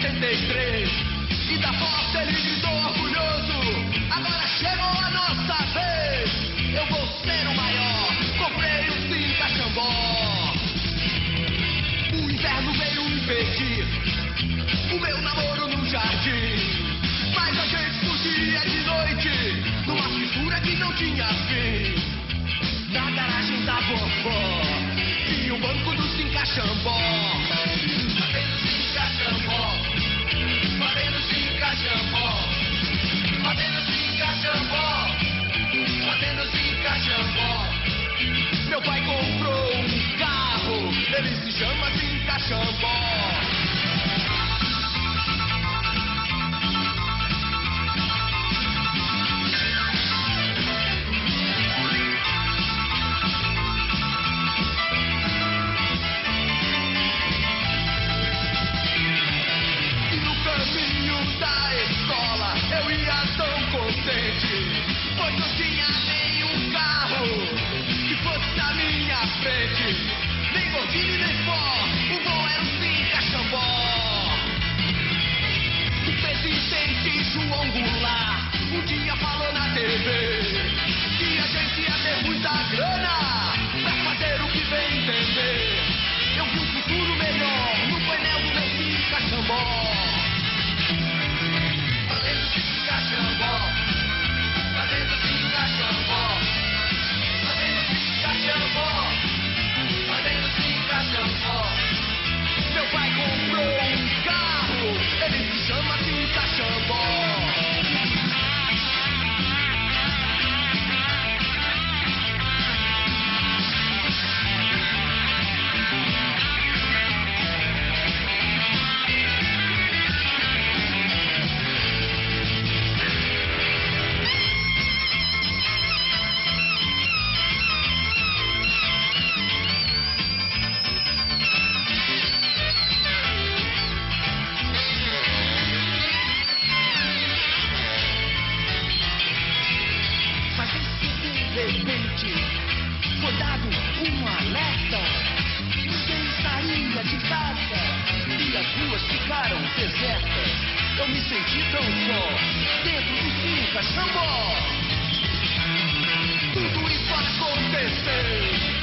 83. E da porta ele gritou orgulhoso: agora chegou a nossa vez. Eu vou ser o maior. Comprei um Sim Caxambó. O inverno veio impedir o meu namoro no jardim. Mas a gente fugia de noite numa figura que não tinha fim. Na garagem da vovó tinha o banco do Sim Caxambó. Fazendo Sim Caxambó, fazendo Sim Caxambó, fazendo Sim Caxambó, fazendo Sim Caxambó. Meu pai comprou um carro, ele se chama Sim Caxambó. Eu ia tão contente, pois não tinha nenhum carro que fosse na minha frente. Nem gordinho nem pó, o bom era o Sim Caxambó. O presidente João Goulart um dia falou na TV que a gente ia ter muita grana pra fazer o que bem entender. Eu vi um futuro melhor no painel do meu Sim Caxambó. Fazendo Sim Caxambó, fazendo Sim Caxambó, fazendo Sim Caxambó, fazendo Sim Caxambó. Meu pai comprou um carro, ele se chama Sim Caxambó. De repente, foi dado um alerta. Ninguém saía de casa e as ruas ficaram desertas. Eu me senti tão só dentro do Sim Caxambó. Tudo isso aconteceu